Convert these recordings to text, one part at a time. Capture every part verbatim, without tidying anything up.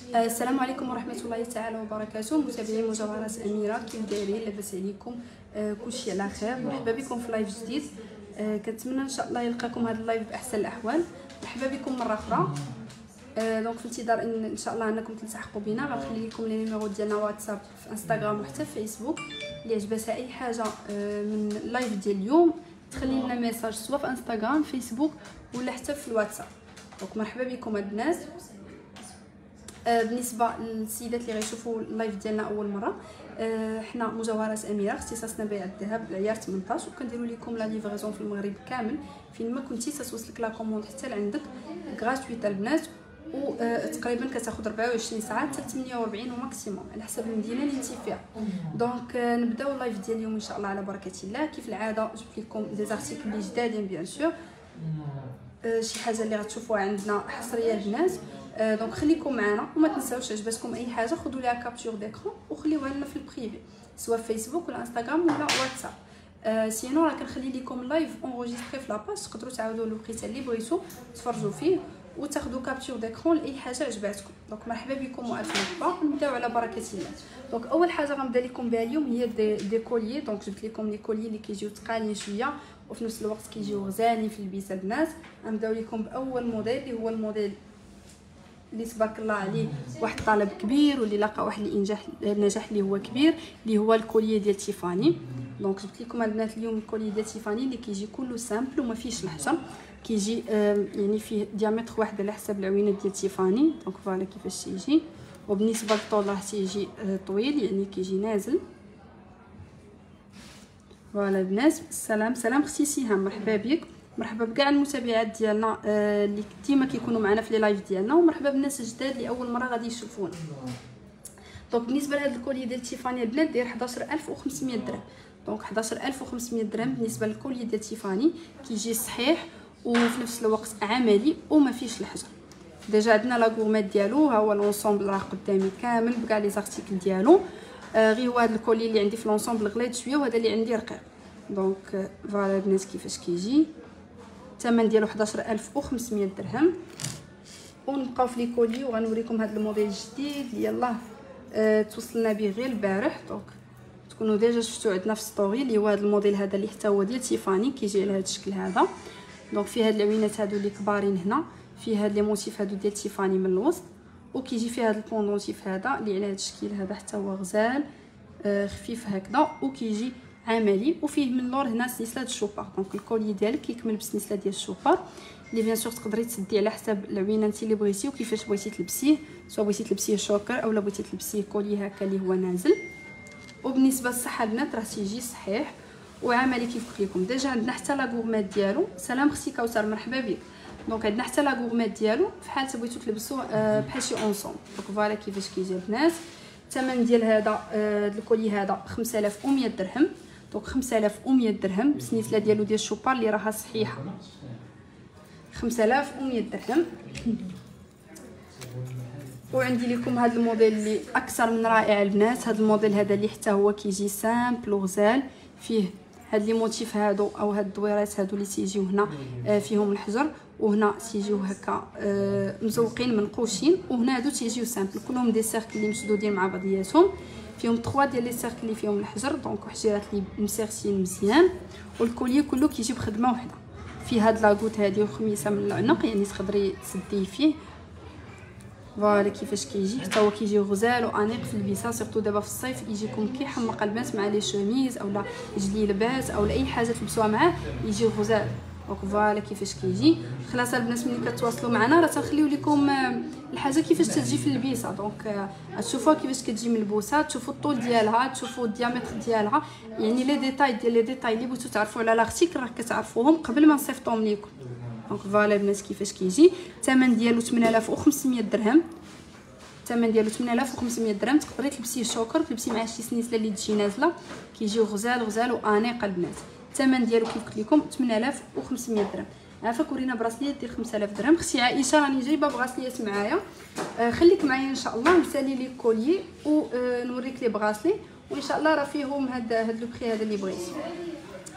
السلام عليكم ورحمه الله تعالى وبركاته. متابعين مجوهرات اميره، كيف دايرين؟ لاباس عليكم؟ آه كلشي على خير. مرحبا بكم في لايف جديد. آه كنتمنى ان شاء الله يلقاكم هذا اللايف باحسن الاحوال. مرحبا بكم مره اخرى. آه دونك في انتظار ان ان شاء الله انكم تلتحقوا بنا. غنخلي لكم لي نيميرو ديالنا واتساب في انستغرام وحتى في فيسبوك. اللي عجبتها اي حاجه آه من اللايف ديال اليوم تخلي لنا ميساج سواء في انستغرام فيسبوك ولا حتى في الواتساب. دونك مرحبا بكم هاد الناس. آه بالنسبه للسيدات اللي غيشوفوا اللايف ديالنا اول مره، آه حنا مجوهرات اميره، اختصاصنا بيع الذهب العيار ثمنطاش، وكنديروا لكم لا ليفريزون في المغرب كامل فين ما كنتي تتوصلك لا كوموند حتى لعندك غراتويت البنات. وتقريبا كتاخذ أربعة وعشرين ساعه حتى ثمانية وأربعين وماكسيموم على حسب المدينه اللي انت فيها. دونك آه نبداو اللايف ديال اليوم ان شاء الله على بركه الله. كيف العاده جبت لكم دي زارتيكل اللي جدادين بيان سور، آه شي حاجه اللي غتشوفوها عندنا حصريه البنات. آه دونك خليكم معنا وما تنساوش عجبتكم اي حاجه خذوا ليها كابتور ديكرون وخليوها لنا في البريفي سواء في فيسبوك ولا انستغرام ولا واتساب. آه سينو راه كنخلي لكم لايف اونغيستري في لاباج، تقدروا تعاودوا الوقيته اللي بغيتو تفرجوا فيه وتاخذوا كابتور ديكرون لاي حاجه عجباتكم. دونك مرحبا بكم والف مرحبا. نبداو على بركه الله. دونك اول حاجه غنبدا لكم بها اليوم هي دي, دي كوليي. دونك جبت لكم لي كوليي اللي كيجيو ثقالين شويه وفي نفس الوقت كيجيو غزالين في البيسه البنات. غنبداو لكم باول موديل اللي هو الموديل اللي تبارك الله عليه واحد الطلب كبير واللي لقى واحد الانجاح النجاح اللي هو كبير، اللي هو الكوليي ديال تيفاني. دونك جبت لكم البنات اليوم الكوليي ديال تيفاني اللي كيجي كله سامبل وما فيهش الحجر، كيجي آه يعني فيه ديامتر واحد على حسب العوينات ديال تيفاني. دونك فوالا كيفاش تيجي، وبالنسبه للطول راه تيجي آه طويل يعني كيجي نازل. فوالا البنات. سلام سلام اختي سهام، مرحبا بك. مرحبا بكاع المتابعات ديالنا آه اللي ديما كيكونوا معنا في لي لايف ديالنا، ومرحبا بالناس الجداد اللي اول مره غادي يشوفونا. دونك بالنسبه لهذا الكولي ديال تيفاني البنات داير حداش ألف وخمسمية درهم. دونك حداش ألف وخمسمية درهم بالنسبه للكولي ديال تيفاني، كيجي صحيح وفي نفس الوقت عملي وما فيش الحجر. ديجا عندنا لا غورميت ديالو، ها هو لونسومبل راه قدامي كامل بكاع لي زارتيكل ديالو. آه غير هو هذا الكولي اللي عندي في لونسومبل غليظ شويه وهذا اللي عندي رقيق. دونك فوالا البنات كيفاش كيجي. الثمن ديالو حداش ألف وخمسمية درهم. ونبقاو في لي كولي وغنوريكم هذا الموديل الجديد اللي يلاه آه توصلنا به غير البارح. دونك تكونوا ديجا شفتوا عندنا في ستوري اللي هو هذا الموديل هذا اللي حتى هو ديال تيفاني، كيجي على هذا الشكل هذا. دونك فيه هاد العوينات هادو اللي كبارين هنا، فيه هاد لي موتيف هادو ديال تيفاني من الوسط، وكيجي فيه هاد البوندونتيف هذا اللي على هاد الشكل هذا حتى هو غزال آه خفيف هكذا، وكيجي عملي. وفيه من اللور هنا سلسله الشوبار. دونك الكولي ديالك كيكمل بسلسله ديال الشوبار اللي بيان سور تقدري تسدي على حسب العوينه انت اللي بغيتي وكيفاش بغيتي تلبسيه، سواء بغيتي تلبسيه شوكر اولا بغيتي تلبسيه كولي هكا اللي هو نازل. وبالنسبه للصحه البنات راه تيجي صحيح وعملي كيف قلت لكم. ديجا عندنا حتى لا غورميت ديالو. سلام اختي كوثر، مرحبا بك. دونك عندنا حتى لا غورميت ديالو في حال بغيتو تلبسوا آه بحال شي اونسون. دونك فوالا كيفاش كيجي البنات. الثمن ديال هذا آه الكولي هذا خمسة آلاف ومية درهم. دونك خمسة آلاف ومية درهم بالسنيسله ديالو ديال الشوبار اللي راها صحيحه، خمسة آلاف ومية درهم. وعندي لكم هذا الموديل اللي اكثر من رائع البنات. هذا الموديل هذا اللي حتى هو كيجي سامبل وغزال، فيه هاد لي موتيف هادو او هاد الدويرات هادو اللي تيجيو هنا آه فيهم الحجر، وهنا تيجيو هكا آه مزوقين منقوشين، وهنا هادو تيجيو سامبل كلهم دي سيركل اللي مشدودين مع بعضياتهم، فيهم ثلاثة ديال لي سيركل اللي فيهم الحجر. دونك حجيرات اللي مسيرسين مزيان، والكولي كله كيجي بخدمه وحده. فيه هاد لاكوت هادي وخميسه من العنق يعني تقدري تسديه فيه. فوالا كيفاش كيجي حتى هو كيجي غزال وانيق في البيسه، سيرتو دابا في الصيف يجيكم كيحمق البنات مع لي شوميز اولا جلي لباس اولا اي حاجه تلبسوها معاه يجي غزال. دونك فوالا كيفاش كيجي. خلاص البنات ملي كتواصلوا معنا راه تنخليو لكم الحاجه كيفاش تجي في البيسه. دونك تشوفوها كيفاش كتجي ملبوسه، تشوفوا الطول ديالها، تشوفوا الديامتر ديالها، يعني لي ديتاي ديال لي ديتاي اللي بغيتو تعرفوا على لاختيك راه كتعرفوهم قبل ما نصيفطهم لكم. دونك فوالا البنات كيفاش كيجي. الثمن ديالو ثمانية آلاف وخمسمية درهم. الثمن ديالو ثمانية آلاف وخمسمية درهم. تقدري تلبسيه شوكر، تلبسيه مع شي سنيسله اللي تجي نازله، كيجيو غزال غزال وانيق البنات. الثمن ديالو كيف قلت لكم ثمانية آلاف وخمسمية درهم. عافاك ورينا براسليات ديال خمسة آلاف درهم. اختي عائشه راني جايبه براسليات معايا، آه خليك معايا ان شاء الله نسالي لي كولي ونوريك لي براسلي، وان شاء الله راه فيهم هاد هاد لو بري هذا اللي بغيتي.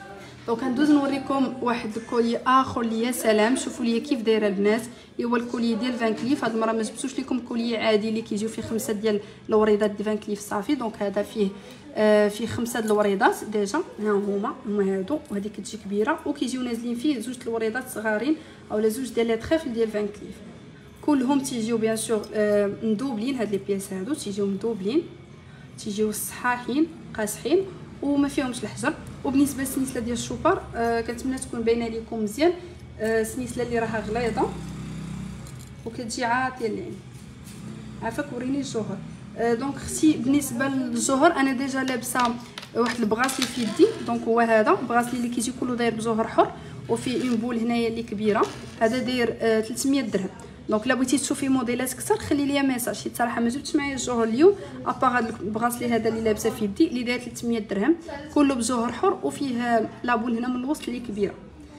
دونك غندوز نوريكم واحد الكولي اخر اللي يا سلام. شوفوا لي كيف دايره البنات، اللي هو الكولي ديال فان كليف. هاد المره ما جبتوش لكم كولي عادي اللي كيجيو فيه خمسه ديال الوريضات ديال فان كليف صافي. دونك هذا فيه آه فيه خمسه د الوريضات ديجا، ها هما هما هادو، وهذه كتجي كبيره وكيجيو نازلين فيه زوج الوريضات صغارين اولا زوج ديال لي طريفل ديال فان كليف. كلهم تيجيو بيان سور آه مدوبلين. هاد لي بياس هادو تيجيو مدوبلين، تيجيو صحاحين قاصحين وما فيهمش الحجر. وبالنسبه للسنسله ديال الشوبر آه كنتمنى تكون باينه لكم مزيان. آه سنسله اللي راها غليظه وكتجي عاطيه العين. عافاك وريني الجوهر. آه دونك اختي بالنسبه للجوهر انا ديجا لابسه واحد البغاسلي في يدي. دونك هو هذا البغاسلي اللي كيجي كله داير بجوهر حر وفيه اون بول هنايا اللي كبيره. هذا داير آه ثلاثمية درهم. دونك الا بغيتي تشوفي موديلات اكثر خلي ليا ميساج، حيت صراحه ما جبتش معايا الجوهر اليوم ابار هذا البغاسلي هذا اللي لابسه في يدي اللي داير ثلاثمية درهم كله بجوهر حر وفيه لابول هنا من الوسط اللي كبيره.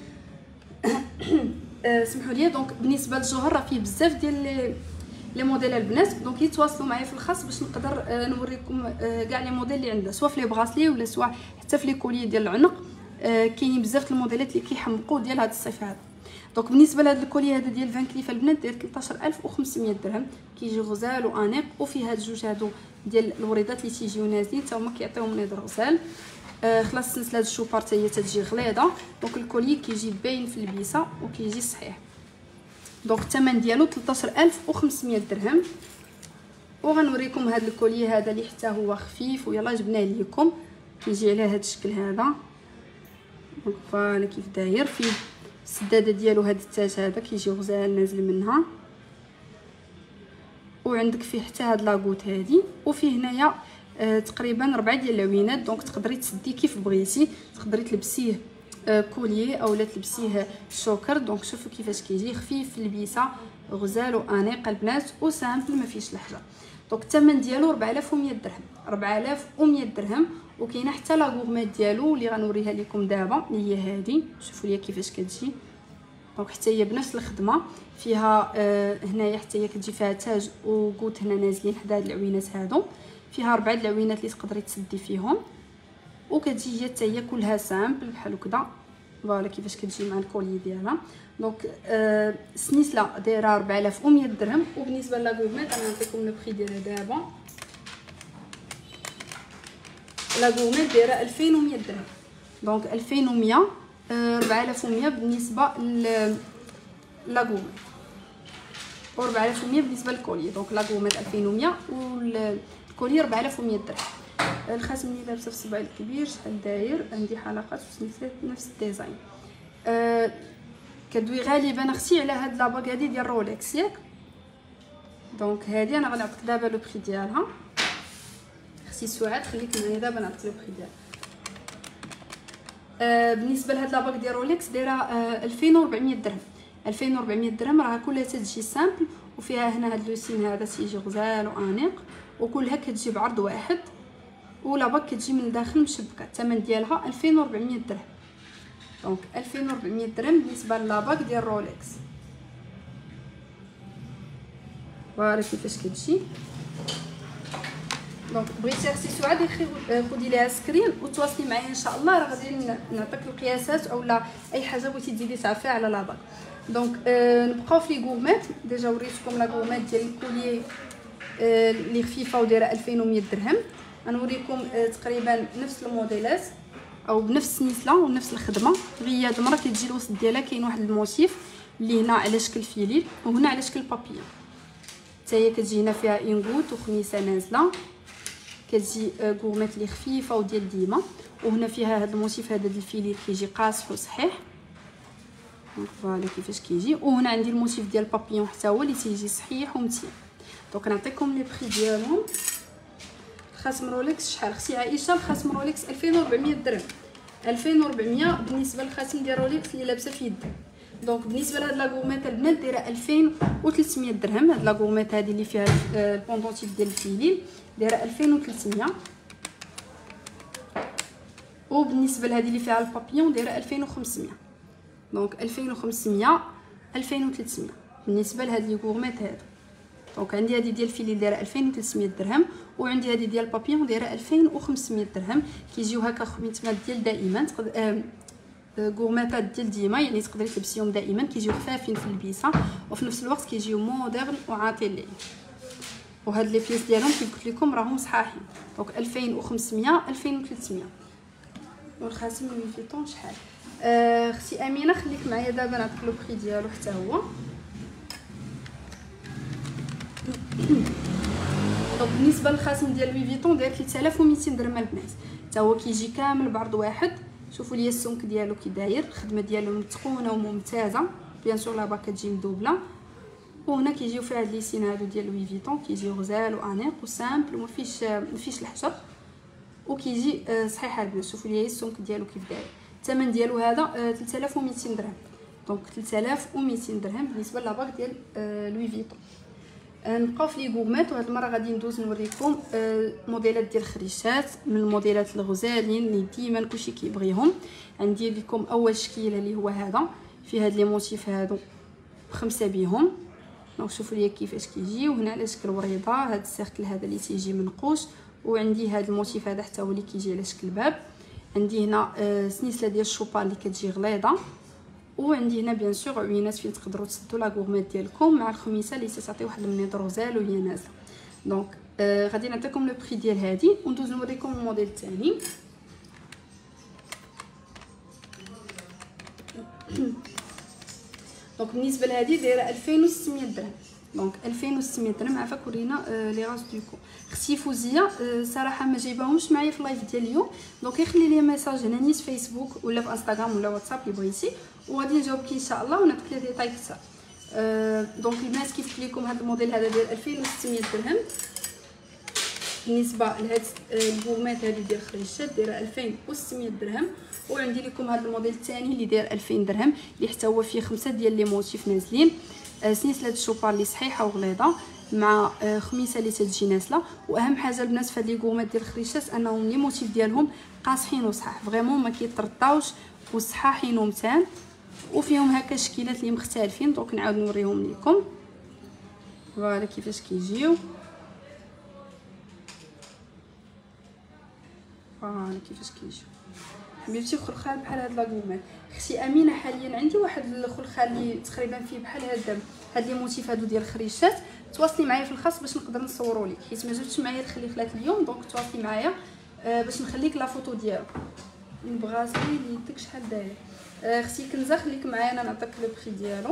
سمحوا لي. دونك بالنسبه للجوهر راه فيه بزاف ديال لي لي موديل البنات. دونك يتواصلوا معايا في الخاص باش نقدر نوريكم كاع لي موديل اللي عندنا سواء في لي بغاسلي ولا سواء حتى في لي كولي ديال العنق. كاينين بزاف الموديلات اللي كيحمقوا ديال هذا الصيف هذا. دونك بالنسبه لهذا الكولي هذا ديال فان كليف البنات داير ثلاثة عشر ألف وخمسمية درهم، كيجي غزال وانيق وفيه هاد الجوج هادو ديال الوريضات اللي تيجيو نازلين حتى هما كيعطيوهم نظر غزال. آه خلاص سلسله الشوبار حتى هي تتجي غليظه. دونك الكولي كيجي باين في البيسه وكيجي صحيح. دونك الثمن ديالو ثلاثة عشر ألف وخمسمية درهم. وغنوريكم هذا الكولي هذا اللي حتى هو خفيف ويلا جبناه لكم. كيجي على هذا الشكل هذا. دونك فوالا كيف داير فيه السداده ديالو. هذا التاج هذا كيجي غزال نازل منها، وعندك فيه حتى هاد لاكوت هادي، وفيه هنايا آه تقريبا ربعه ديال العوينات. دونك تقدري تسدي كيف بغيتي، تقدري تلبسيه آه كوليه اولا تلبسيه شوكر. دونك شوفوا كيفاش كيجي خفيف في البيسه غزال وانيق البنات وسامبل ما فيهش الحجر. دونك الثمن ديالو أربعة آلاف ومية درهم، أربعة آلاف ومية درهم. وكاينه حتى لا غورميت ديالو اللي غنوريها لكم دابا اللي هي هذه. شوفوا ليا كيفاش كتجي. دونك حتى هي بنفس الخدمه فيها آه هنايا حتى هي كتجي فيها تاج وقوت هنا نازلين حدا هاد العوينات هادو. فيها اربعه د العوينات اللي تقدري تسدي فيهم، وكتجي هي حتى هي كلها سامبل بحال هكذا. فوالا كيفاش كتجي مع الكولي ديالها. دونك آه سنيسله دايره أربعة آلاف ومية درهم. وبالنسبه لا غورميت انا نعطيكم لو بري ديالها دابا. لا غورميت دايره ألفين ومية درهم. دونك ألفين ومية أربعة آلاف ومية بالنسبه ل لا غورميت، و أربعة آلاف ومية بالنسبه للكولي. دونك لا غورميت ألفين ومية والكولي أربعة آلاف ومية درهم. الخاتم اللي لابسه في الصباع الكبير شحال داير، عندي حلقات وسنسلات نفس الديزاين. أه كدوي غالبا اختي على هاد لاباك هادي ديال رولكس ياك. دونك هادي انا غنعطيك دابا لو بري ديالها. اختي سعاد خليك معايا دابا نعطيك لو بري ديالها. آه بالنسبه لهاد لاباك ديال رولكس دايره آه ألفين وأربعمية درهم. ألفين وأربعمية درهم راها كلها تتجي سامبل، وفيها هنا هاد لوسين هذا تيجي غزال وانيق، وكلها كتجي بعرض واحد، ولاباك كتجي من الداخل مشبكه. الثمن ديالها ألفين وأربعمية درهم. دونك ألفين وأربعمية درهم بالنسبه للاباك ديال رولكس. فوالا كيفاش كتجي. دونك بغيتي اختي سعاد خدي ليها سكرين وتواصلي معايا ان شاء الله، راه غادي نعطيك القياسات اولا اي حاجه بغيتي تزيدي تعرفيها على لاباك. دونك آه نبقاو في لي غورميت. ديجا وريتكم لا غورميت ديال الكوليي آه اللي خفيفه ودايره ألفين ومية درهم. غنوريكم آه تقريبا نفس الموديلات او بنفس السنسله ونفس الخدمه، غير هاد المره كتجي الوسط ديالها كاين واحد الموتيف اللي هنا على شكل فيليل وهنا على شكل بابيون. حتى هي كتجي هنا فيها انغوت وخميسه نازله، كتجي غورميت اللي خفيفه وديال ديما، وهنا فيها هذا الموتيف هذا ديال الفيليل كيجي قاصح وصحيح. فوالا كيفاش كيجي. وهنا عندي الموتيف ديال البابيون حتى هو اللي تيجي صحيح ومتين. دونك نعطيكم لي بري ديالهم. خاتم رولكس شحال اختي عائشه؟ الخاتم رولكس ألفين وأربعمية درهم. ألفين وأربعمية بالنسبه للخاتم ديال رولكس اللي لابسه في يدي. دونك بالنسبه لهاد لا غورميت البنات دايره ألفين وثلاثمية درهم. هاد لا غورميت هادي اللي فيها البوندونتيف ديال الفيليل دايره ألفين وثلاثمية. وبالنسبه لهادي اللي فيها البابيون دايره ألفين وخمسمية. دونك ألفين وخمسمية ألفين وثلاثمية بالنسبه لهاد لي غورميت هادو. دونك عندي هذه ديال الفيليل دايره ألفين وثلاثمية درهم، وعندي هذه ديال البابيون دايره ألفين وخمسمية درهم. كيجيو هكا خميتمات ديال دائما. تقد... آه... غورميطات ديال ديما، يعني تقدري تلبسيهم دائما، كيجيو خفافين في اللبسه وفي نفس الوقت كيجيو مودرن وعاطين العين. وهاد لي بيس ديالهم كيف قلت لكم راهم صحاحين، دونك ألفين وخمسمية ألفين وثلاثمية. والخاتم لوي فيتون شحال؟ آه اختي امينه خليك معايا دابا نعطيك لو بري ديالو حتى هو. دونك بالنسبه للخاتم ديال لوي فيتون داير ثلاثة آلاف ومئتين درهم البنات، حتى هو كيجي كامل بعرض واحد. شوفوا لي السمك ديالو كي داير، الخدمه ديالو متقونه وممتازه، بيان سور لا باك كتجي مدوبله. وهنا كيجيو فيها هاد ليسين هادو ديال لوي فيتون، كيجيو غزال وانيق وسامبل ومفيش مفيش الحجر، وكيجي صحيح البنات. شوفوا لي السمك ديالو كيف داير. الثمن ديالو هذا ثلاثة آلاف ومئتين درهم، دونك ثلاثة آلاف ومئتين درهم بالنسبه لاباك ديال لوي فيتون. نبقاو في لي غورميت، وهاد المره غادي ندوز نوريكم موديلات ديال الخريشات من الموديلات الغزالين اللي ديما كلشي كيبغيهم. عندي لكم اول شكيله اللي هو هذا، في هاد لي موتيف هادو بخمسه بيهم. دونك شوفوا لي كيفاش كيجي، وهنا على شكل وريضه هاد السيركل هذا اللي تيجي منقوش، وعندي هاد الموتيف هذا حتى هو اللي كيجي على شكل باب. عندي هنا سنيسله ديال الشوبال اللي كتجي غليظه، وعندي هنا بيان سور عوينات فين تقدروا تسدوا لا غورميت ديالكم مع الخميسه اللي تعطي واحد المنيط روزال وهي نازله. دونك آه غادي نعطيكم لو بري ديال هادي وندوز نوريكم الموديل الثاني. دونك بالنسبه لهادي دايره ألفين وستمية درهم، دونك ألفين وستمية درهم. عافاك ورينا آه لي غاز دوكو. اختي فوزيه آه صراحه ما جايباهمش معايا في اللايف ديال اليوم، دونك يخلي لي ميساج هنا نيت فيسبوك ولا في انستغرام ولا واتساب اللي بغيتي، وغادي نجاوبك ان شاء الله ونعطيك لي ديتاي كثر. آه دونك البنات كيف قلت لكم هذا الموديل هذا ديال ألفين وستمية درهم. بالنسبه لهاد الغورميت هذه ديال الخريشات دايره ألفين وستمية درهم. وعندي لكم هذا الموديل الثاني اللي داير ألفين درهم، اللي حتى هو فيه خمسه ديال لي موتيف نازلين. آه سنيسله الشوبار اللي صحيحه وغليظه مع آه خميسه اللي تتجي نازله. واهم حاجه البنات في هاد لي غورميت ديال الخريشات انهم لي موتيف ديالهم قاصحين وصحاح، فريمون ما كيطرطاوش وصحاحين ومتان، وفيهم هكا شكيلات اللي مختلفين. دونك نعاود نوريهم لكم فوالا كيفاش كيجيو. فوالا كيفاش كيجيو حبيبتي. خلخال بحال هاد لاغومات. اختي امينه حاليا عندي واحد الخلخال اللي تقريبا فيه بحال هاد هاد لي موتيف هادو ديال الخريشات. تواصلي معايا في الخاص باش نقدر نصوروا لك، حيت ما جبتش معايا الخليخلات اليوم. دونك تواصلي معايا آه باش نخليك لا فوتو ديالو. البغاسلي اللي يدك شحال داير. آه اختي كنزه خليك معايا انا نعطيك لو بري ديالو.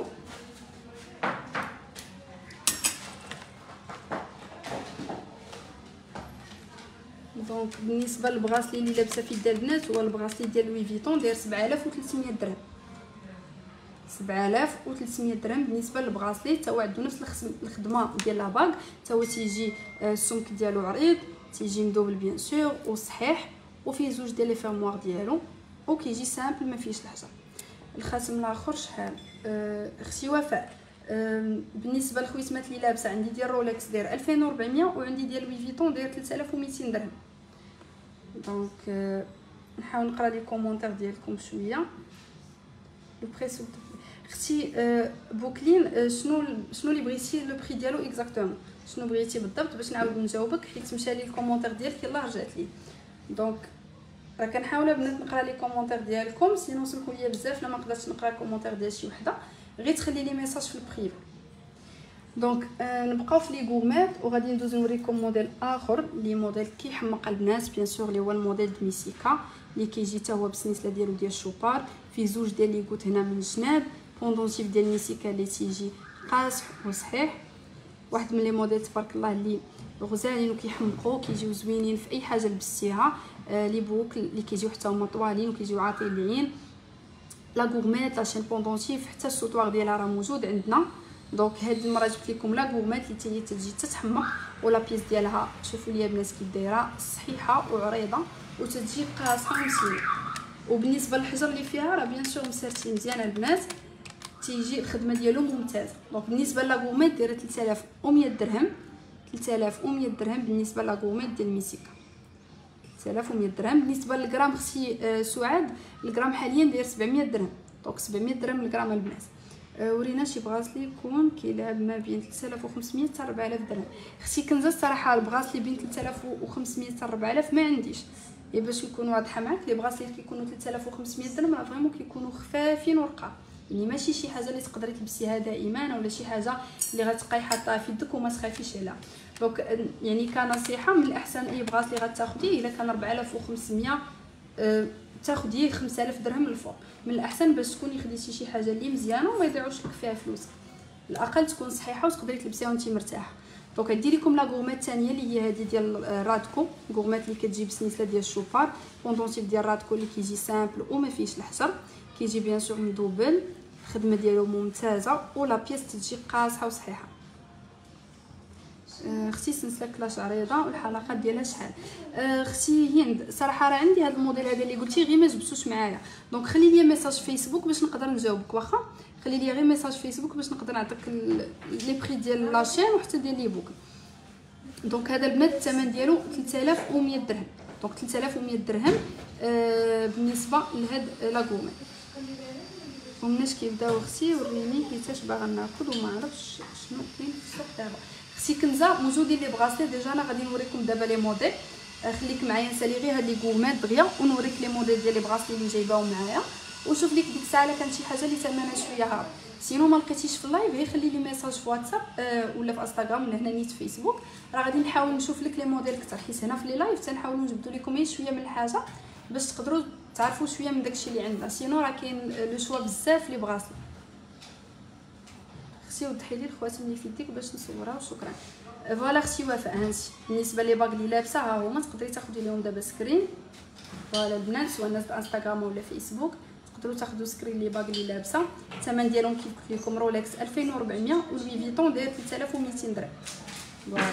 دونك بالنسبه للبغاسلي اللي لابسه في يد البنات هو البغاسلي ديال لوي فيتون داير سبعة آلاف وثلاثمية درهم. سبعة آلاف وثلاثمية درهم بالنسبه للبغاسلي. حتى هو عنده نفس الخدمه ديال لاباغ، حتى هو تيجي السمك ديالو عريض، تيجي مدوبل بيان سور وصحيح، وفيه زوج ديال لي فيرموار ديالو، وكيجي سامبل ما فيهش الحجر. الخاتم الاخر شحال؟ أه اختي وفاء أه بالنسبه للخويتمات اللي لابسه عندي ديال رولكس داير ألفين وأربعمية، وعندي ديال لوي فيتون داير ثلاثة آلاف ومئتين درهم. دونك أه نحاول نقرا لي كومونتير ديالكم شويه. لو بري سو اختي أه بوكلين أه شنو شنو اللي بغيتي لو بري ديالو اكزاكتومون، شنو بغيتي بالضبط باش نعاود نجاوبك، حيت مشى لي الكومونتير ديالك يلاه رجعت لي. دونك راه كنحاول البنات نقرا لي كومونتير ديالكم، سينو سمحوا لي بزاف لا ما قدرتش نقرا الكومونتير ديال شي وحده، غير تخلي لي ميساج في البريف. دونك آه نبقاو في لي غورميت، وغادي ندوز نوريكم موديل اخر اللي موديل كيحمق البنات بيان سور، اللي هو الموديل ميسيكا اللي كيجي حتى هو بالسنيسله ديالو ديال الشوبار، فيه زوج ديال لي كوت هنا من الجناب، بوندونتيف ديال ميسيكا اللي تيجي قاصح وصحيح. واحد من لي موديل تبارك الله اللي غزالين وكيحمقوا، كيجيو زوينين في اي حاجه لبستيها. آه لي بوك اللي كيجيو حتى هما طوالين وكيجيو عاطين العين. لا غورميت لا شين بوندونتيف حتى السوطوار ديالها راه موجود عندنا. دونك هاد المره جبت لكم لا غورميت اللي تي تجي تتحمق، ولا بيس ديالها شوفوا ليا البنات كي دايره صحيحه وعريضه وتتجي قاصحه ومسينه. وبالنسبه للحجر اللي فيها راه بيان سور مسرتي مزيان البنات، تيجي الخدمه ديالو ممتازه. دونك بالنسبه لا غورميت دايره ثلاثة آلاف ومئة درهم. ثلاثة آلاف ومئة درهم بالنسبه لا غورميت ديال ميسيكا، ثلاثة آلاف ومئة درهم. بالنسبه للغرام اختي آه سعاد، الغرام حاليا داير سبعمية درهم، دونك سبعمية درهم الغرام البنات. أه ورينا شي بغاسلي يكون كيلعب ما بين ثلاثة آلاف وخمسمية حتى أربعة آلاف درهم. اختي كنزه الصراحه البغاسلي بين ثلاثة آلاف وخمسمية حتى أربعة آلاف ما عنديش، يا باش نكون واضحه معاك لي بغاسلي كيكونوا ثلاثة آلاف وخمسمية درهم راه فريمون كيكونوا خفافين ورقه، يعني ماشي شي حاجه اللي تقدري تلبسيها دائما ولا شي حاجه اللي غتبقاي حاطاها في يدك وما تخافيش عليها. دونك يعني كنصيحه من الاحسن اي بغاسلي غتاخديه الا كان أربعة آلاف وخمسمية أه تاخديه خمسة آلاف درهم الفوق، من الاحسن باش تكوني خديتي شي حاجه اللي مزيانه وما يضيعوش لك فيها فلوس، الاقل تكون صحيحه وتقدري تلبسيها وانت مرتاحه. دونك ندير لكم لا غورميت الثانيه اللي هي هذه ديال رادكو، غورميت اللي كتجي بسنسله ديال الشوبار، بوندونتيف ديال رادكو اللي كيجي سامبل وما فيهش الحجر، كيجي بيان سور مدوبل، الخدمه ديالو ممتازه ولا بيس تجي قاصحه وصحيحه. اختي سلسله كلاش عريضه والحلقات ديالها شحال؟ اختي هند صراحه راه عندي هذا الموديل هذا اللي قلتي غير ما جبتوش معايا، دونك خلي لي ميساج فيسبوك باش نقدر نجاوبك، واخا خلي لي غير ميساج فيسبوك باش نقدر نعطيك لي بري ديال لاشين وحتى ديال لي بوك. دونك هذا البنات الثمن ديالو ثلاثة آلاف ومية درهم، دونك ثلاثة آلاف ومية درهم آه بالنسبه لهاد لا غومي. ومناش كيبداو اختي وريني حيتاش باغا ناخذ وما عرفتش شنو كاين في السوق دابا. اختي كنزه موجودين لي بغاسلي ديجا، انا غادي نوريكم دابا لي موديل، خليك معايا نسالي غير هاد لي غومات دغيا ونوريك لي موديل ديال لي بغاسلي اللي جايباو معايا، وشوف ليك ديك الساعه الا كانت شي حاجه اللي ثمنها شويه هابط. سينو ما لقيتيش في اللايف غير خلي لي ميساج في واتساب آه ولا في انستغرام ولا هنا نيت فيسبوك، راه غادي نحاول نشوف لك لي موديل اكثر، حيت هنا في لي لايف تنحاولوا نجبدوا لكم غير شويه من الحاجه باش تقدروا تعرفوا شويه من داكشي اللي عندنا، سينو راه كاين لو شوا بزاف لي بغاسلي. اختي وضحي لي الخواتم اللي في يديك باش نصورها وشكرا. فوالا اختي وفاء هانتي بالنسبه لي باغ اللي لابسه ها هما، تقدري تاخدي لهم دابا سكرين. فوالا البنات سواء الناس انستغرام ولا فيسبوك تقدروا تاخذوا سكرين لي باغ اللي لابسه، الثمن ديالهم كيف قلت لكم رولكس ألفين وأربعمية ولوي فيتون داير ثلاثة آلاف ومئتين درهم. فوالا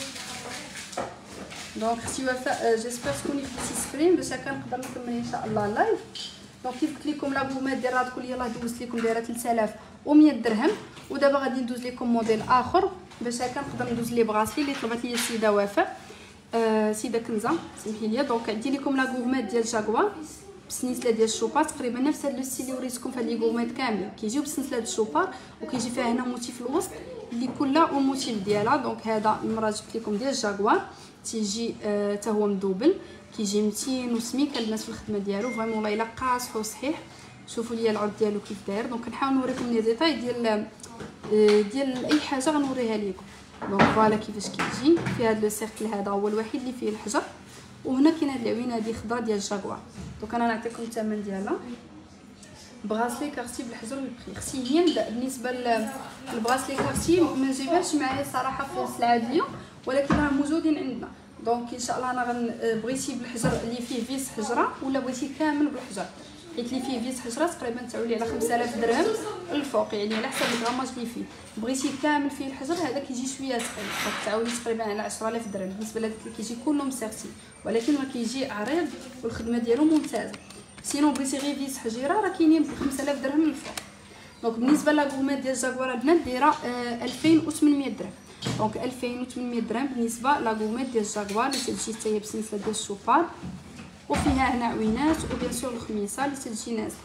دونك اختي وفاء جيسبر تكوني خديتي سكرين باش هكا نقدر نكمل ان شاء الله اللايف. دونك كيف قلت لكم لا غومات ديال رادكو اللي يلاه دوزت لكم دايره ثلاثة آلاف ومية درهم، ودابا غادي ندوز لكم موديل اخر باش هكا نقدر ندوز لي بغاسلي اللي طلبت لي السيده وفاء آه سيده كنزه سمحي لي. دونك عندي لكم لا غومات ديال جاكوار بسنسله ديال الشوبار، تقريبا نفس هذا الستيل اللي وريتكم في هاد لي غومات كاملين، كيجيو بسنسله ديال الشوبار وكيجي فيها هنا موتيف الوسط اللي كلها والموتيف ديالها. دونك هذا المره جبت لكم ديال جاكوار تيجي حتى آه هو مدوبل، كيجي متين وسميك البنات في الخدمه ديالو فريمون والله الا قاصح وصحيح. شوفوا لي العرض ديالو كيف داير، دونك كنحاول نوريكم لي ديتاي ديال ديال اي حاجه غنوريها لكم. دونك فوالا كيفاش كيجي في هذا لو سيركل، هذا هو الوحيد اللي فيه الحجر، وهنا كاين هاد العوينه هذه خضراء ديال جاكوار. دونك انا نعطيكم الثمن ديالها. بغاسلي كارتي بالحجر والبخي اختي هند. بالنسبه للبغاسلي كارتي ما جايباش معايا صراحه في السلعه اليوم، ولكن راه موجودين عندنا. دونك ان شاء الله انا غن بغيتي بالحجر اللي فيه فيس حجره ولا بغيتي كامل بالحجر، حيت اللي فيه فيس حجره تقريبا تعولي على خمسة آلاف درهم الفوق، يعني على حسب الغراماج اللي فيه. بغيتي كامل فيه الحجر هذا كيجي شويه ثقيل، تعولي تقريبا على عشرة آلاف درهم بالنسبه لهذاك اللي كيجي كله مسيرتي، ولكن راه كيجي عريض والخدمه ديالو ممتازه. سينو بغيتي غير فيس حجيره راه كاينين ب خمسة آلاف درهم الفوق. دونك بالنسبه لاغومات ديال جاكوار البنات دايره آه ألفين وثمنمية درهم، دونك ألفين وثمنمية درهم بالنسبه لاغومات ديال جاكوار اللي تجي حتى هي بسلسله ديال الشوبار، وفيها هنا عوينات وبيان سور الخميصه اللي تجي نازله.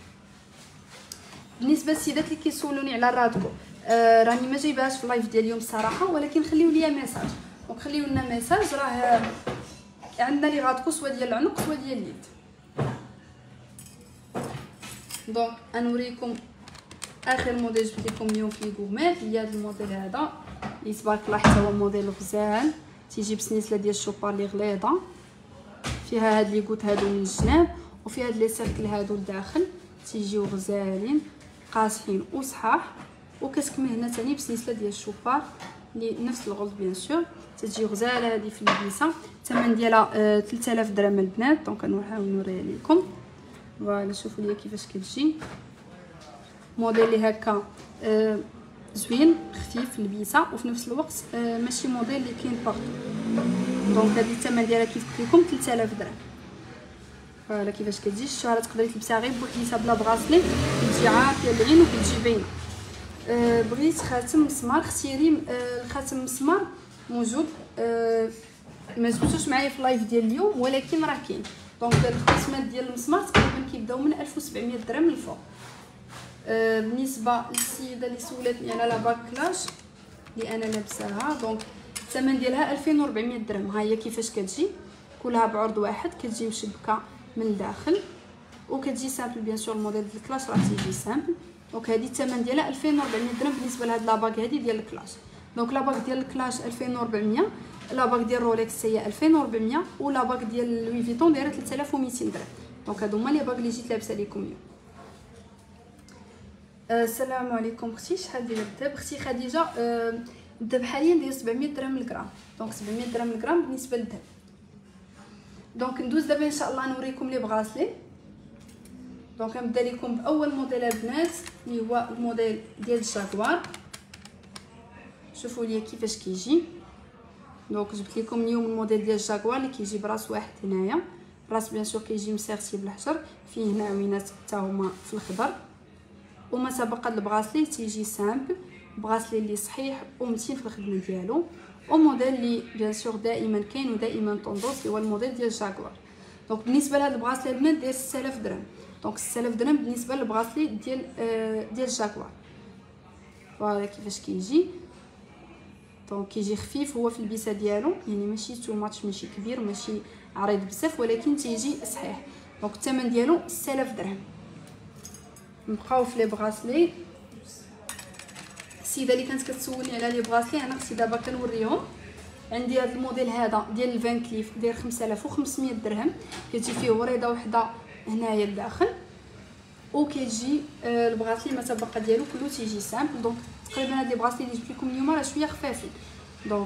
بالنسبه للسيدات اللي كيسولوني على رادكو آه راني ما جايبهاش في اللايف ديال اليوم الصراحه، ولكن خليو لي ميساج، دونك خليو لنا ميساج. راه عندنا لي رادكو سوا ديال العنق سوا ديال اليد. دونك غنوريكم اخر موديل جبت لكم اليوم في لي غومات، هي هذا الموديل هذا اللي تبارك الله حتى هو موديل غزال، تيجي بسنسله ديال الشوبار اللي غليظه، فيها هاد لي كوت هادو من الجناب وفيها هاد لي سيركل هادو لداخل، تيجيو غزالين قاصحين وصحاح، وكتكمل هنا ثاني بسلسله ديال الشوبار اللي نفس الغلط بيان سور، تجي غزاله هذه في اللبسه. الثمن ديالها آه ثلاثة آلاف درهم البنات. دونك غنحاول نوريها لكم. فوالا شوفوا لي كيفاش كتجي موديل اللي هكا آه زوين خفيف اللبسه، وفي نفس الوقت آه ماشي موديل اللي كاين بارطو. دونك هذه الثمن ديالها كيف قلت لكم ثلاثة آلاف درهم. فوالا كيفاش كتجي الشهره، تقدري تلبسيها غير بوحديتها بلا بغاسلي، كتجي عافيه العين وكتجي باينه. آه بغيت خاتم مسمار، اختيري آه الخاتم مسمار موجود آه ما جبتوش معايا في اللايف ديال اليوم ولكن راه كاين. دونك الخاتمات ديال المسمار تقريبا كيبداو من ألف وسبعمية درهم للفوق. آه بالنسبه للسيده اللي سولتني على لا باك كلاش اللي انا لابساها، دونك الثمن ديالها ألفين وأربعمية درهم. ها هي كيفاش كتجي، كلها بعرض واحد، كتجي مشبكه من الداخل وكتجي سامبل. بيان سور الموديل ديال الكلاش راه تيجي سامبل. دونك هذه الثمن ديالها ألفين وأربعمية درهم بالنسبه لهاد لاباك هذه ديال الكلاش. دونك لاباك ديال الكلاش ألفين وأربعمية، لاباك ديال رولكس هي ألفين وأربعمية، ولاباك ديال لوي فيتون دايره ثلاثة آلاف ومئتين درهم. دونك هادو هما لي باك اللي جيت لابسه لكم اليوم. أه السلام عليكم اختي، شحال ديال الذهب؟ اختي خديجه أه الذهب حاليا داير سبعمية درهم الغرام. دونك سبعمية درهم الغرام بالنسبه للذهب. دونك ندوز دابا ان شاء الله نوريكم لي بغاسلي. دونك غنبدا لكم باول موديل البنات اللي هو الموديل ديال الجاكوار. شوفوا لي كيفاش كيجي. دونك جبت لكم اليوم الموديل ديال الجاكوار اللي كيجي براس واحد هنايا، راس بيان سور كيجي مسيرسي بالحجر، فيه هنا عوينات حتى هما في الخضر. وما سبق البغاسلي تيجي سامبل، بغاسلي اللي صحيح ومتين في الخدمه ديالو، وموديل اللي بيان سور دائما كاين ودائما طوندوس اللي هو الموديل ديال الجاكوار. دونك بالنسبه لهاد البغاسلي البنات داير ستة آلاف درهم. دونك ستة آلاف درهم بالنسبه للبغاسلي ديال آه ديال الجاكوار. فوالا كيفاش كيجي. دونك كيجي خفيف هو في البيسه ديالو، يعني ماشي تو ماتش، ماشي كبير ماشي عريض بزاف، ولكن تيجي صحيح. دونك الثمن ديالو ستة آلاف درهم. نبقاو في لي بغاسلي. السيده اللي كانت كتسولني على لي بغاسلي انا اختي دابا كنوريهم. عندي هذا الموديل هذا ديال الفان كليف داير خمسة آلاف وخمسمية درهم، كتجي فيه وريضه وحده هنايا لداخل، وكيجي آه البغاسلي ما تبقى ديالو كله تيجي سامبل. دونك تقريبا هاد لي بغاسلي اللي جبت لكم اليوم راه شويه خفافين. دونك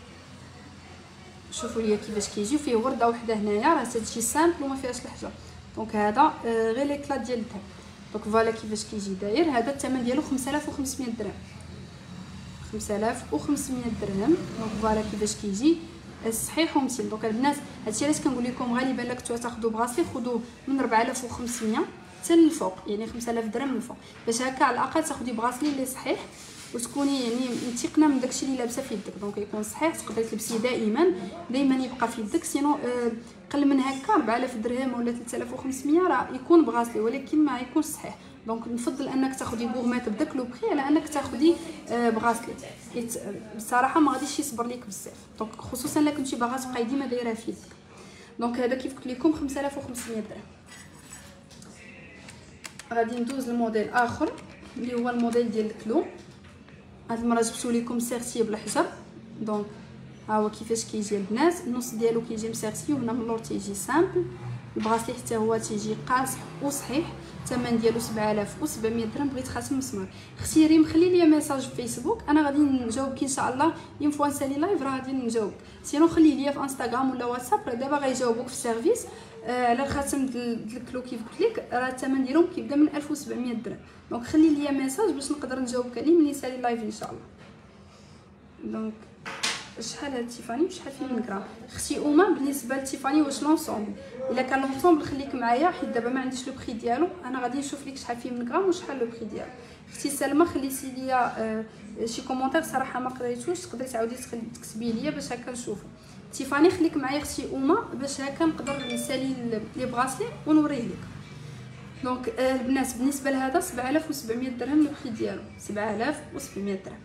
شوفوا لي كيفاش كيجي، فيه ورده وحده هنايا راه تتجي سامبل وما فيهاش الحجر. دونك هذا آه غير ليكلا ديال الذهب. دونك فوالا كيفاش كيجي داير. هذا الثمن ديالو خمسة آلاف وخمسمية درهم، خمسة آلاف وخمسمية درهم. دونك فوالا كيفاش كيجي صحيح ومتين. دونك البنات هادشي علاش كنقول لكم غالبا الا كنتو تاخذوا بغاسلي خذوه من أربعة آلاف وخمسمية حتى للفوق، يعني خمسة آلاف درهم من الفوق، باش هكا على الاقل تاخذي بغاسلي اللي صحيح وتكوني يعني متيقنه من داكشي اللي لابسه في يدك. دونك يكون صحيح تقدري تلبسيه دائما دائما يبقى في يدك. سينو آه قل من هكا أربعة آلاف درهم ولا ثلاثة آلاف وخمسمية راه يكون بغاسلي ولكن ما يكونش صحيح. دونك نفضل انك تاخذي بوغمات بداك لو بري على انك تاخذي آه بغاسلي. بصراحه ما غاديش يصبر ليك بزاف، دونك خصوصا الا كنتي باغا تبقاي ديما دايره في يدك. دونك هذا كيف قلت لكم خمسة آلاف وخمسمية درهم. غادي ندوز لموديل اخر اللي هو الموديل ديال الكلو. هاد المره جبتو لكم سيرتي بالحجر. دونك ها هو كيفاش كيجي البنات، النص ديالو كيجي مسيرتي وهنا من اللور تيجي سامبل. البغاسلي حتى هو تيجي قاصح وصحيح. الثمن ديالو سبعة آلاف وسبعمية درهم. بغيت خاتم مسمار اختي ريم خلي لي ميساج في فيسبوك، انا غادي نجاوبك ان شاء الله. يوم فوا نسالي لايف راه غادي نجاوبك. سينو خلي لي في انستغرام ولا واتساب، دابا غيجاوبوك في السيرفيس آه على الخاتم ديال الكلو. كيف قلت لك راه الثمن ديالهم كيبدا من ألف وسبعمية درهم. دونك خلي لي ميساج باش نقدر نجاوبك عليه ملي نسالي لايف ان شاء الله. دونك شحال هاد تيفاني وشحال فيه من غرام؟ اختي اوما بالنسبه لتيفاني واش لونسومبل؟ الا كان لونسومبل خليك معايا حيت دابا ما عنديش لو بري ديالو، انا غادي نشوف لك شحال فيه من غرام وشحال لو بري ديالو. اختي سلمى خليتي لي آه شي كومونتير صراحه ما قريتوش، تقدري تعاودي تكتبي لي باش هكا نشوفو. تيفاني خليك معايا اختي اوما باش هكا نقدر نسالي لي بغاسلي ونوريه لك. دونك آه البنات بالنسبه لهذا سبعة آلاف وسبعمية درهم لو بري ديالو، سبعة آلاف وسبعمية درهم.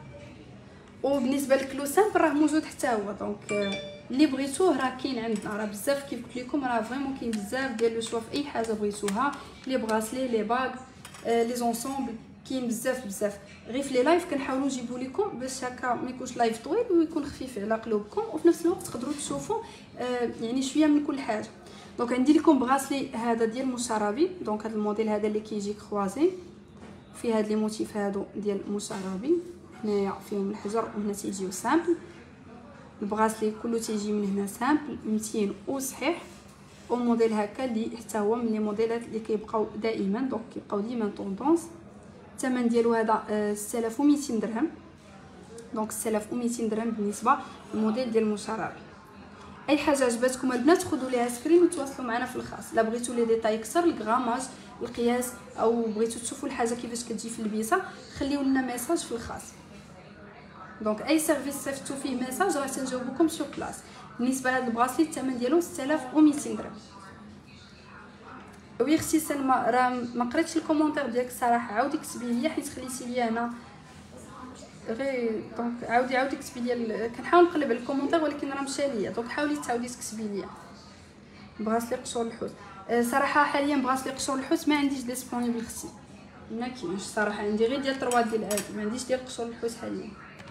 وبالنسبه للكلو سامبل راه موجود حتى هو. دونك اللي بغيتوه راه كاين عندنا، راه بزاف كيف قلت لكم راه فريمون كاين بزاف ديال لو شوا في اي حاجه بغيتوها، لي بغاسلي لي باغ آه لي زونسومبل كاين بزاف بزاف. غير في لي لايف كنحاولوا نجيبوا لكم باش هكا ما يكونش لايف طويل ويكون خفيف على قلوبكم، وفي نفس الوقت تقدروا تشوفوا آه يعني شويه من كل حاجه. دونك عندي لكم بغاسلي هذا ديال مشربي. دونك هذا الموديل هذا اللي كيجي كروازي في هاد لي موتيف هادو ديال مشربي، هنايا فيهم الحجر وهنا تيجيو سامبل. البغاسلي كله تيجي من هنا سامبل متين وصحيح. وموديل هكا اللي حتى هو من لي موديلات اللي كيبقاو دائما، دونك كيبقاو ديما طوندونس. الثمن ديالو هذا ستة آلاف ومئتين درهم. دونك ستة آلاف ومئتين درهم بالنسبه للموديل ديال المشربي. اي حاجه عجبتكم البنات خذوا ليها سكرين وتواصلوا معنا في الخاص. لا بغيتوا لي ديتاي اكثر الغراماج القياس او بغيتوا تشوفوا الحاجه كيفاش كتجي في البيسه خليو لنا ميساج في الخاص. دونك اي سيرفيس صيفطوا فيه ميساج راه تنجاوبكم سور بلاص. بالنسبه لهاد البغاسلي الثمن ديالو ستة آلاف ومئتين درهم. وي اختي سلمى راه ما قريتش الكومونتير ديالك الصراحه، عاودي كتبي لي حيت خليتي لي انا غير دونك عاودي عاودي كتبي لي. كنحاول نقلب على الكومونتير ولكن راه مشى ليا، دونك حاولي تعاودي تكتبي لي. بغاسلي قشور الحوت صراحه حاليا بغاسلي قشور الحوت ما عنديش ديسپونيبل اختي، ما كاينش صراحه، عندي غير ديال تروا ديال العادي، ما عنديش ديال قشور الحوت حاليا.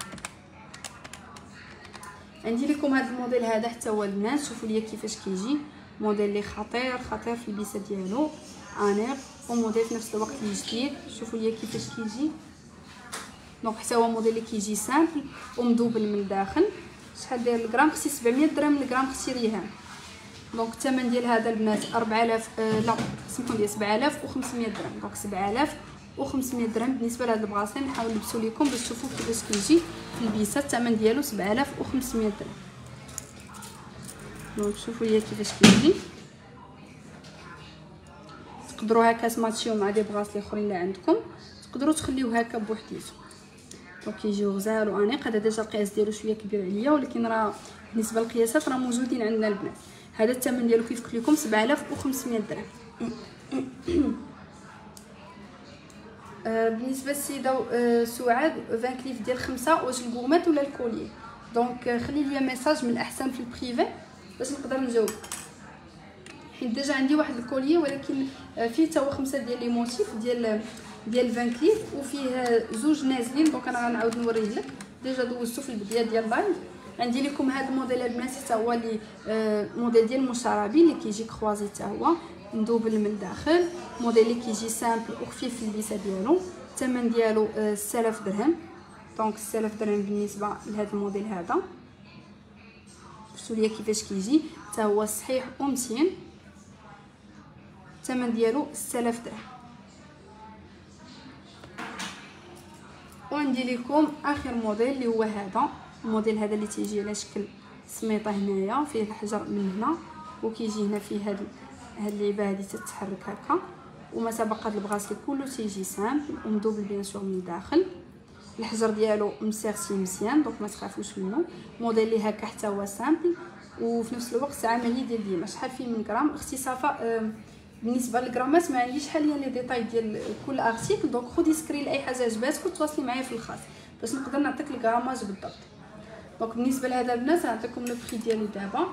عندي لكم هذا الموديل هذا حتى هو البنات، شوفوا لي كيفاش كيجي، موديل اللي خطير خطير في اللبسه ديالو، انيق وموديل في نفس الوقت اللي جديد. شوفوا لي كيفاش كيجي، دونك حتى هو موديل اللي كيجي سامبل ومدوبل من الداخل. شحال داير الغرام اختي؟ سبعمية درهم الغرام اختي ريهام. دونك الثمن ديال هذا البنات أربعة آلاف آه لا سمحوا لي سبعة آلاف وخمسمية درهم، دونك سبعة آلاف وخمسمية درهم بالنسبه لهاد البغاصين. نحاول نلبسو لكم باش تشوفوا كيفاش كيجي في البيسه. الثمن ديالو سبعة آلاف وخمسمية درهم. دونك شوفوا لي كيفاش كيجي، تقدروا هكا تماتشيو مع دي بغاص الاخرين اللي عندكم، تقدروا تخليوه هكا بوحديتو. دونك كيجيو غزال وانيق. هذا ديجا القياس ديالو شويه كبير عليا، ولكن راه بالنسبه للقياسات راه موجودين عندنا البنات. هذا الثمن ديالو كيف قلت لكم سبعة آلاف وخمسمية درهم. آه بالنسبه للسيده آه سعاد عشرين كليف ديال خمسة، واش الكومات ولا الكوليي؟ دونك آه خلي لي ميساج من الاحسن في البريفي باش نقدر نجاوب، حيت ديجا عندي واحد الكوليي ولكن آه فيه حتى هو خمسه ديال لي موتيف ديال ديال عشرين كليف وفيه زوج نازلين. دونك انا غنعاود نوريه لك، ديجا دوزتو في البدايه ديال اللايف. عندي لكم هذا الموديل البنات حتى هو اللي آه موديل ديال المشربي اللي كيجي كروازي حتى هو مدوبل من الداخل، موديل اللي كيجي سامبل وخفيف في اللبسه ديالو. الثمن ديالو آه ستة آلاف درهم. دونك ستة آلاف درهم بالنسبه لهذا الموديل هذا. شفتوا ليا كيفاش كيجي حتى هو صحيح ومتين. الثمن ديالو ستة آلاف درهم. وعندي لكم اخر موديل اللي هو هذا الموديل هذا اللي تيجي على شكل سميطه هنايا، فيه الحجر من هنا وكيجي هنا فيه هاد هاد اللعبه هذه تتحرك هكا. وما سبق هاد البغاسلي كله تيجي سامبل ومدوبل بيان سور من الداخل. الحجر ديالو مسيرسي مزيان، دونك ما تخافوش منه. موديل اللي هكا حتى هو سامبل وفي نفس الوقت عملي ديال ديما. شحال فيه من غرام اختي صفاء؟ آه بالنسبه للغرامات ما عنديش حاليا لي ديتاي ديال كل ارتيكل، دونك خدي سكرين لاي حاجه عجباتك وتواصلي معايا في الخاص باش نقدر نعطيك الغرامات بالضبط. دونك بالنسبه لهذا البنات نعطيكم لو بري ديالو دابا.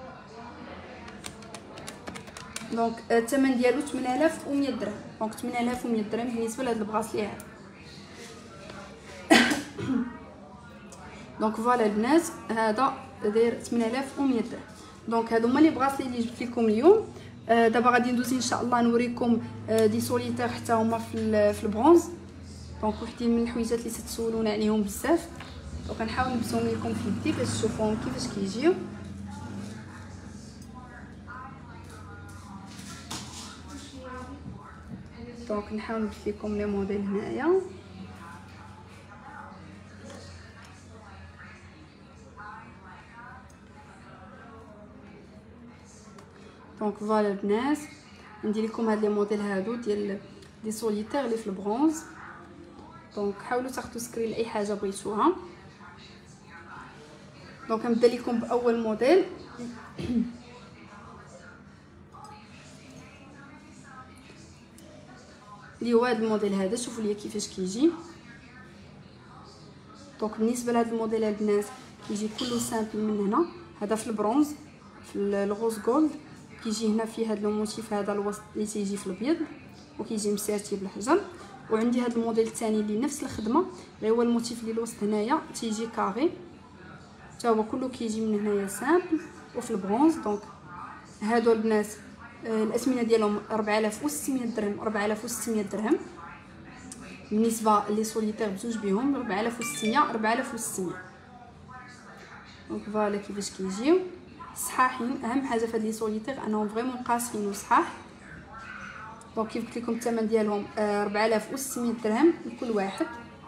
دونك الثمن ديالو ثمانية آلاف ومية درهم. دونك ثمانية آلاف ومية درهم بالنسبه لهاد البغاسلي هذا. دونك فوالا البنات هذا داير ثمانية آلاف ومية درهم. دونك هادو هما لي بغاسلي اللي جبت لكم اليوم. آه دابا غادي ندوز ان شاء الله نوريكم آه دي سوليتير حتى هما في في البرونز. دونك وحدين من الحويجات اللي تتسولونا عليهم بزاف، دونك غنحاول نلبسهم لكم في يدي باش تشوفوهم كيفاش كيجيو. دونك نحاول نلبس لكم لي موديل هنايا. دونك فوالا البنات ندير لكم هاد لي موديل هادو ديال دي سوليتير اللي في البرونز. دونك حاولوا تاخذوا سكرين لاي حاجه بغيتوها. دونك نبدا لكم باول موديل اللي هو هذا الموديل هذا. شوفوا لي كيفاش كيجي. دونك بالنسبه لهذا الموديل البنات كيجي كله سامبل من هنا. هذا في البرونز في الغوز جولد، كيجي هنا فيه هذا الموتيف هذا الوسط اللي تيجي في الابيض وكيجي مسيرتي بالحجر. وعندي هذا الموديل الثاني اللي نفس الخدمه غير هو الموتيف اللي الوسط هنايا تيجي كاري، حتى هو كله كيجي من هنايا سامبل وفي البرونز. دونك هادو البنات آه الاثمنه ديالهم أربعة آلاف وستمية درهم. أربعة آلاف وستمية درهم بالنسبه لي سوليتير بجوج بهم أربعة آلاف وستمية أربعة آلاف وستمية. دونك فوالا كيفاش كيجيو صحاحين. اهم حاجه في هاد لي سوليتير انهم فريمون قاصحين وصحاح. دونك كيف قلت لكم الثمن ديالهم أربعة آلاف وستمية درهم لكل واحد.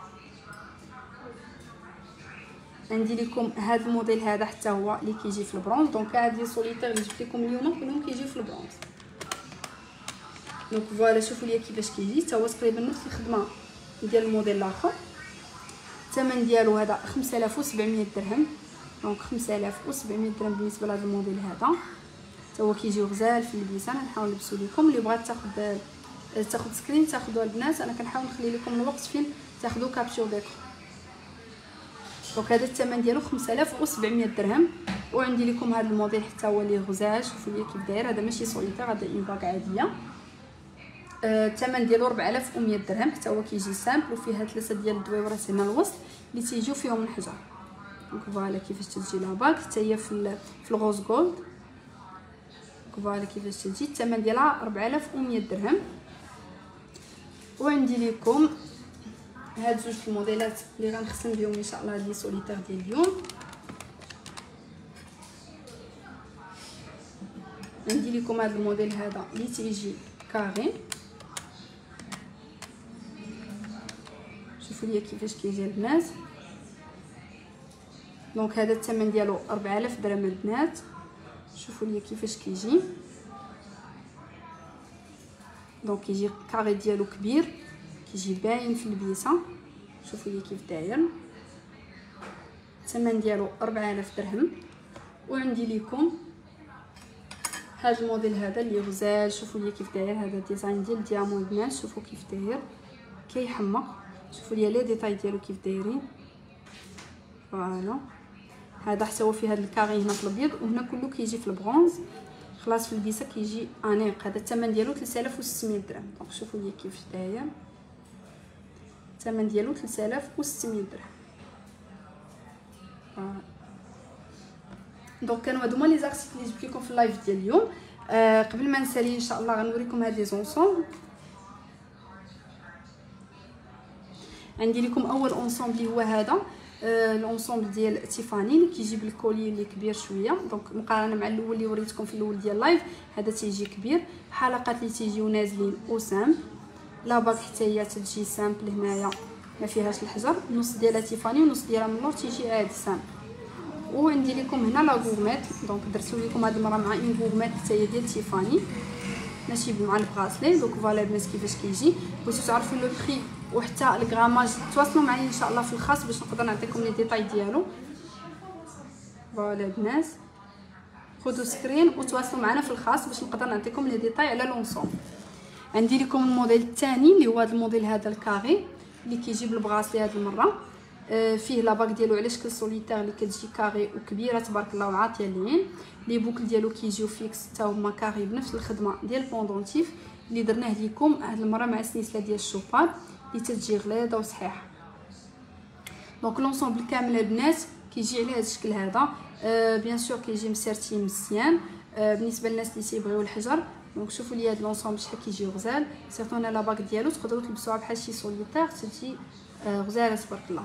عندي لكم هذا الموديل هذا حتى هو اللي كيجي في البرونز. دونك هاد لي سوليتير اللي جبت لكم اليوم كلهم كيجيو في البرونز. دونك فوالا شوفوا لي كيفاش كيجي حتى هو تقريبا نفس الخدمه ديال الموديل الاخر. الثمن ديالو هذا خمسة آلاف وسبعمية درهم. دونك خمسة آلاف وسبعمية درهم بالنسبه لهذا الموديل هذا. حتى هو كيجيو غزال في اللبسه. انا نحاول نلبسو لكم. اللي بغات تاخذ تاخذ سكرين تاخذوها البنات، انا كنحاول نخلي لكم الوقت فين تاخذوا كابتشور ديكور. دونك هذا الثمن ديالو خمسة آلاف وسبعمية درهم. وعندي لكم هذا الموديل حتى هو اللي غزال، شوفوا لي كيف داير. هذا ماشي سوليتير، هذا اون باك عاديه. الثمن آه ديالو أربعة آلاف ومية درهم. حتى هو كيجي سامبل وفيها ثلاثه ديال الدويورات هنا الوسط اللي تيجيو فيهم الحجر. دونك فوالا كيفاش تجي لاباك حتى هي في في الغوز جولد. دونك فوالا كيفاش تجي. الثمن ديالها أربعة آلاف ومية درهم. وعندي لكم هاد زوج الموديلات اللي غنخصم بهم ان شاء الله لي سوليتير ديال اليوم. عندي لكم هذا الموديل هذا اللي تيجي كاري. شوفوا لي كيفاش كيجي البنات. دونك هذا الثمن ديالو أربعة آلاف درهم البنات. شوفوا لي كيفاش كيجي. دونك كيجي كاري ديالو كبير، كيجي باين في اللبسه. شوفوا لي كيف داير. الثمن ديالو أربعة آلاف درهم. وعندي لكم هذا الموديل هذا اللي غزال. شوفوا لي كيف داير. هذا ديزاين ديال ديامون البنات. شوفوا كيف داير كيحمق. شوفوا لي لي ديتاي ديالو كيف دايرين. فوالا هذا حتى هو فيه هذا الكاري هنا في الابيض، وهنا كله كيجي في البرونز. خلاص في اللبسه كيجي انيق. هذا الثمن ديالو ثلاثة آلاف وستمية درهم. دونك شوفوا لي كيف داير. الثمن ديالو ثلاثة آلاف وستمية درهم. آه. دونك كانوا هادوما لي زارتيكل اللي جبت لكم في اللايف ديال اليوم. آه قبل ما نسالي ان شاء الله غنوريكم هاد لي زونسومبل. عندي لكم اول اونسومبل اللي هو هذا آه الانسومبل ديال تيفاني اللي كيجي بالكولي اللي كبير شويه. دونك مقارنه مع الاول اللي وريتكم في الاول ديال اللايف، هذا تيجي كبير. حلقات اللي تيجيو نازلين وسام. لاباك حتى هي تجي سامبل هنايا ما فيهاش الحجر. نص ديالها تيفاني ونص ديالها من اللور تيجي عادي سامبل. وعندي لكم هنا لا غورميت. دونك درت لكم هذه المره مع اون غورميت حتى هي ديال تيفاني ماشي مع البغاسلي. دونك فوالا البنات كيفاش كيجي. بغيتو تعرفوا لو بري وحتى الغراماج تواصلوا معايا ان شاء الله في الخاص باش نقدر نعطيكم لي ديتاي ديالو. فوالا البنات خذوا سكرين وتواصلوا معنا في الخاص باش نقدر نعطيكم لي ديتاي على لونسومبل. عندي لكم الموديل الثاني اللي هو هذا الموديل هذا الكاري اللي كيجي بالبغاسلي هذه المره. آه فيه لاباك ديالو على شكل سوليتير اللي كتجي كاري وكبيره تبارك الله وعاطيه اللين. لي بوكل ديالو كيجيو فيكس حتى هما كاري بنفس الخدمه ديال البوندونتيف اللي درناه لكم هذه المره مع السلسله ديال الشوبار اللي تتجي غليظه وصحيحه. دونك لونسومبل كامل البنات كيجي على هذا الشكل هذا. آه بيان سور كيجي مسرتي مزيان. آه بالنسبه للناس اللي تيبغيو الحجر. دونك شوفوا لي هذا لونسومبل شحال كيجي غزال. سيرتو انا لاباك ديالو تقدروا تلبسوها بحال شي سوليتير تجي آه غزاله تبارك الله.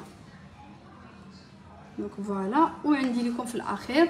دونك فوالا. وعندي لكم في الاخير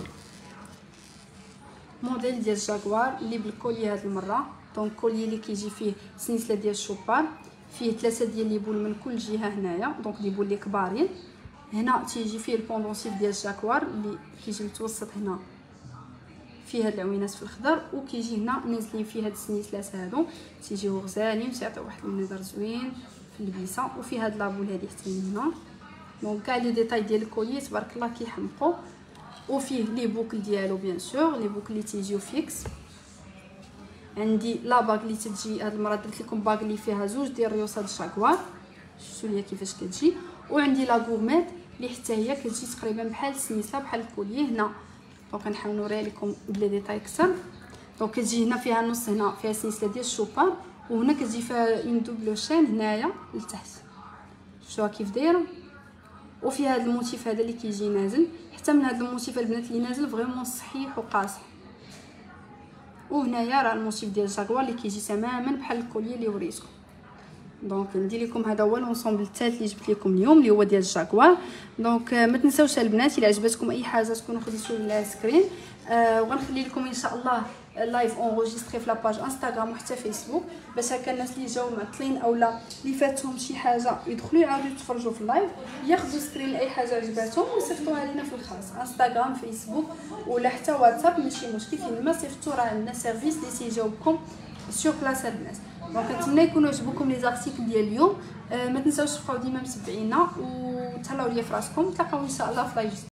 موديل ديال جاكوار اللي بالكولي هذه المره. دونك كولي اللي كيجي فيه سلسله ديال الشوبار، فيه ثلاثه ديال لي بول من كل جهه هنايا. دونك لي بول لي كبارين. هنا تيجي فيه البوندونسيف ديال الجاكوار اللي كيجي متوسط هنا فيه هاد العوينات في الخضر، وكيجي هنا نازلين فيه هاد السنيسلات هادو تيجيو غزالين وتيعطيو واحد المنظر زوين في اللبسه. وفيه هاد لابول هادي حتى هنا. دونك كاع لي ديتاي ديال الكولي تبارك الله كيحمقوا. وفيه لي بوكل ديالو بيان سور لي بوكل اللي تيجيو فيكس. عندي لا باغ اللي تجي هاد المره درت لكم باغ اللي فيها زوج ديال ريوسات جاكوار. شفتوا ليا كيفاش كتجي. وعندي لا غورميت اللي حتى هي كتجي تقريبا بحال السنيسله بحال الكولي هنا. دونك غنحاول نوريها لكم بلي ديتاي اكثر. دونك كتجي هنا فيها النص هنا فيها سلسله ديال الشوبار، وهنا كتجي فيها اون دوبل شين هنايا لتحت. شفتوها كيف دايره. وفيها هذا الموتيف هذا اللي كيجي نازل. حتى من هذا الموتيف البنات اللي نازل فريمون صحيح وقاصح. وهنايا راه الموتيف ديال الجاكوار اللي كيجي تماما بحال الكولي اللي وريتكم. دونك ندير لكم هذا هو لونسومبل الثالث اللي جبت لكم اليوم اللي هو ديال الجاكوار. دونك ما تنساوش البنات الا عجبتكم اي حاجه تكونوا خديتوا لها سكرين. آه وغنخلي لكم ان شاء الله لايف اونغوجيستري في لاباج انستغرام وحتى فيسبوك باش هكا الناس اللي جاو معطلين اولا اللي فاتهم شي حاجه يدخلوا يعاودوا يتفرجوا في اللايف ياخذوا سكرين لاي حاجه عجباتهم ويصيفطوها لينا في الخاص انستغرام فيسبوك ولا حتى واتساب ماشي مشكل. فين ما صيفطوا راه عندنا سيرفيس اللي تيجاوبكم سور بلاصه البنات. دونك نتمنى يكونوا عجبوكم لي زارتيكل ديال اليوم. آه ما تنساوش تبقاو ديما متبعينا وتهلاو ليا في راسكم. نتلاقاو ان شاء الله في لايف.